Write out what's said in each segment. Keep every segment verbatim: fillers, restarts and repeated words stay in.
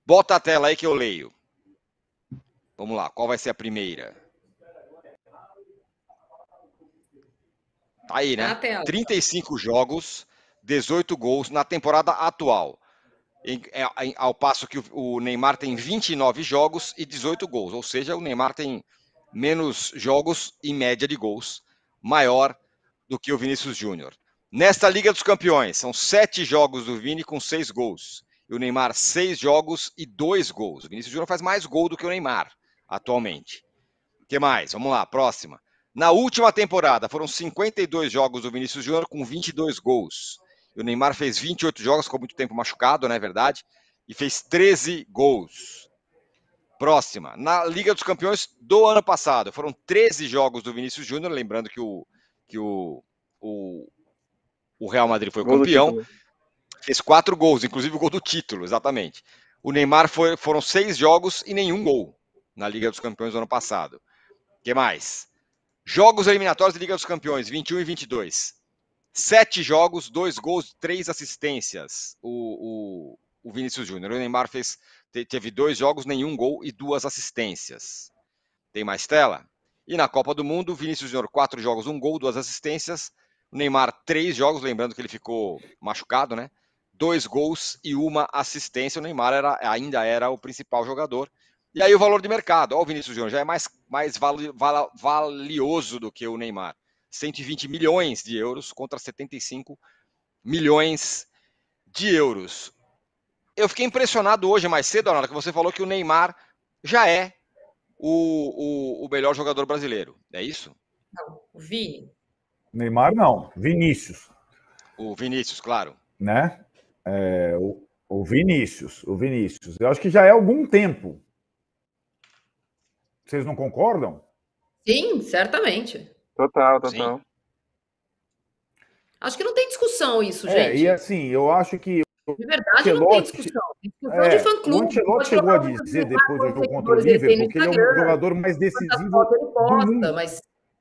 Bota a tela aí que eu leio. Vamos lá, qual vai ser a primeira? Tá aí, né? trinta e cinco jogos, dezoito gols na temporada atual. Em, em, ao passo que o, o Neymar tem vinte e nove jogos e dezoito gols. Ou seja, o Neymar tem menos jogos e média de gols maior do que o Vinícius Júnior. Nesta Liga dos Campeões, são sete jogos do Vini com seis gols. E o Neymar, seis jogos e dois gols. O Vinícius Júnior faz mais gol do que o Neymar, atualmente. O que mais? Vamos lá, próxima. Na última temporada, foram cinquenta e dois jogos do Vinícius Júnior com vinte e dois gols. E o Neymar fez vinte e oito jogos, ficou muito tempo machucado, não é verdade? E fez treze gols. Próxima. Na Liga dos Campeões do ano passado, foram treze jogos do Vinícius Júnior, lembrando que o, que o, o, o Real Madrid foi o campeão. Fez quatro gols, inclusive o gol do título, exatamente. O Neymar foi, foram seis jogos e nenhum gol na Liga dos Campeões do ano passado. O que mais? Jogos eliminatórios da Liga dos Campeões, vinte e um e vinte e dois. Sete jogos, dois gols, três assistências. O, o, o Vinícius Júnior. O Neymar fez, teve dois jogos, nenhum gol e duas assistências. Tem mais tela? E na Copa do Mundo, o Vinícius Júnior, quatro jogos, um gol, duas assistências. O Neymar, três jogos, lembrando que ele ficou machucado, né? Dois gols e uma assistência. O Neymar era, ainda era o principal jogador. E aí o valor de mercado. Ó, o Vinícius Júnior já é mais, mais vali, val, valioso do que o Neymar. cento e vinte milhões de euros contra setenta e cinco milhões de euros. Eu fiquei impressionado hoje, mais cedo, Arnaldo, que você falou que o Neymar já é o, o, o melhor jogador brasileiro. É isso? Não, o Vini. Neymar não, Vinícius. O Vinícius, claro. Né? É, o, o Vinícius, o Vinícius. Eu acho que já é algum tempo. Vocês não concordam? Sim, certamente. Total, total. Sim. Acho que não tem discussão isso, é, gente. E assim, eu acho que... De verdade, Ancelotti, não tem discussão. Tem discussão é, de fã-clube. O Ancelotti chegou a dizer, depois do jogo contra o Liverpool, que ele é o jogador mais decisivo do mundo. Mas...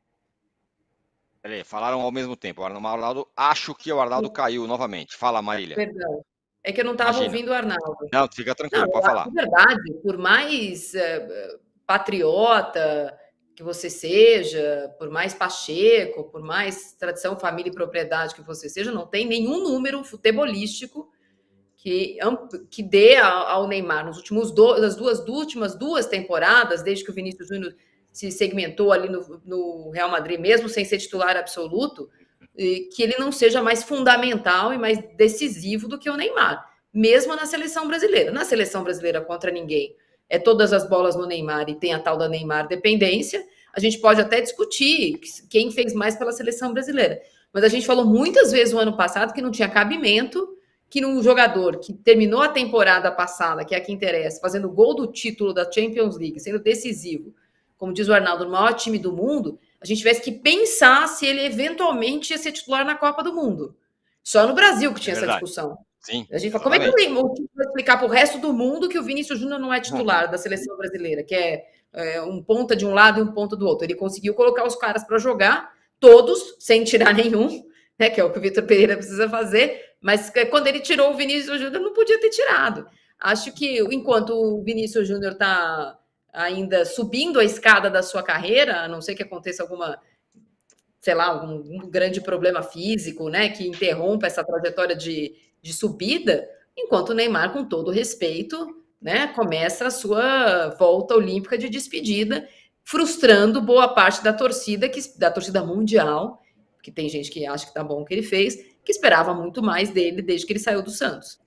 Peraí, falaram ao mesmo tempo. O Arnaldo, acho que o Arnaldo caiu novamente. Fala, Marília. Perdão. É que eu não estava ouvindo o Arnaldo. Não, fica tranquilo, não, pode falar. De verdade, por mais uh, patriota que você seja, por mais Pacheco, por mais tradição, família e propriedade que você seja, não tem nenhum número futebolístico que, que dê ao Neymar nos últimos do, nas duas, duas últimas duas temporadas, desde que o Vinícius Júnior se segmentou ali no, no Real Madrid, mesmo sem ser titular absoluto, que ele não seja mais fundamental e mais decisivo do que o Neymar, mesmo na seleção brasileira. Na seleção brasileira contra ninguém, é todas as bolas no Neymar e tem a tal da Neymar dependência. A gente pode até discutir quem fez mais pela seleção brasileira, mas a gente falou muitas vezes no ano passado que não tinha cabimento que num jogador que terminou a temporada passada, que é a que interessa, fazendo gol do título da Champions League, sendo decisivo, como diz o Arnaldo, no maior time do mundo, a gente tivesse que pensar se ele eventualmente ia ser titular na Copa do Mundo. Só no Brasil que tinha é essa discussão. Sim, a gente fala, como é que o Neymar vai explicar para o resto do mundo que o Vinícius Júnior não é titular da seleção brasileira, que é, é um ponta de um lado e um ponta do outro? Ele conseguiu colocar os caras para jogar, todos, sem tirar nenhum, né, que é o que o Vitor Pereira precisa fazer, mas quando ele tirou o Vinícius Júnior, não podia ter tirado. Acho que enquanto o Vinícius Júnior está ainda subindo a escada da sua carreira, a não ser que aconteça alguma, sei lá, um, um grande problema físico, né, que interrompa essa trajetória de, de subida, enquanto o Neymar, com todo respeito, né, começa a sua volta olímpica de despedida, frustrando boa parte da torcida, que, da torcida mundial, que tem gente que acha que tá bom o que ele fez, que esperava muito mais dele desde que ele saiu do Santos.